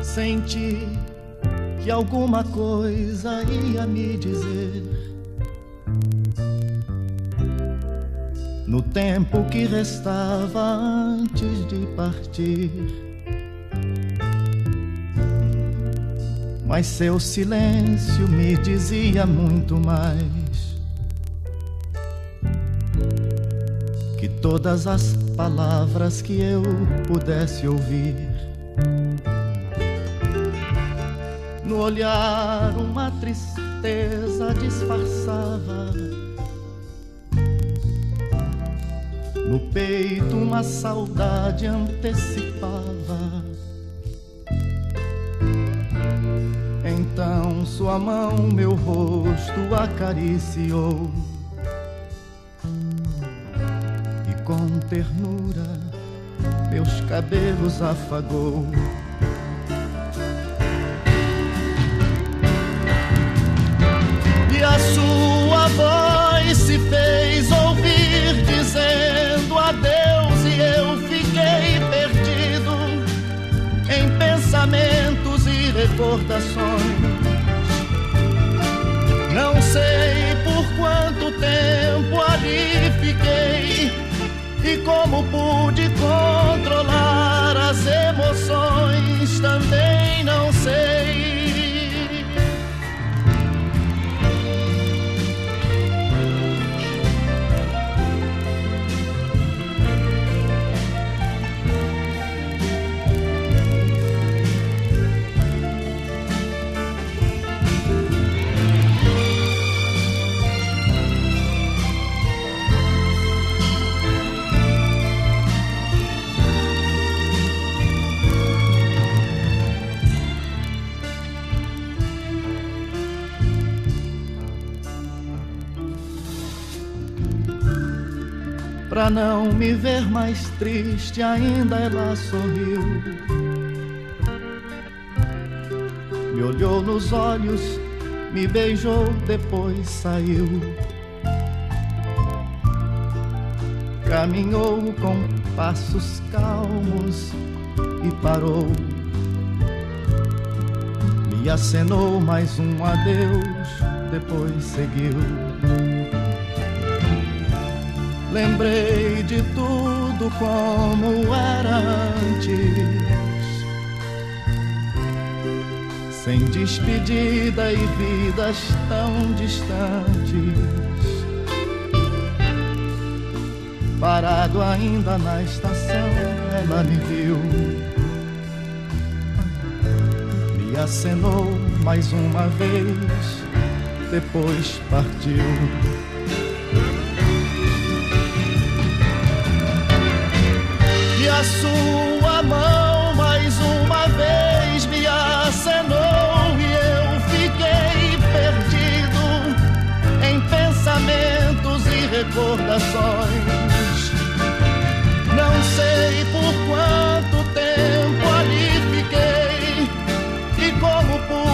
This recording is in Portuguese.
Senti que alguma coisa ia me dizer. No tempo que restava antes de partir, mas seu silêncio me dizia muito mais que todas as palavras que eu pudesse ouvir. No olhar uma tristeza disfarçava, no peito uma saudade antecipava. Então sua mão meu rosto acariciou e com ternura meus cabelos afagou. E a sua voz se fez ouvir dizendo adeus, e eu fiquei perdido em pensamentos e recordações. Não sei por quanto tempo ali fiquei e como pude controlar as emoções, também não sei. Pra não me ver mais triste, ainda ela sorriu. Me olhou nos olhos, me beijou, depois saiu. Caminhou com passos calmos e parou. Me acenou mais um adeus, depois seguiu. Lembrei de tudo como era antes, sem despedida e vidas tão distantes. Parado ainda na estação, ela me viu, me acenou mais uma vez, depois partiu. E a sua mão mais uma vez me acenou e eu fiquei perdido em pensamentos e recordações. Não sei por quanto tempo ali fiquei e como pude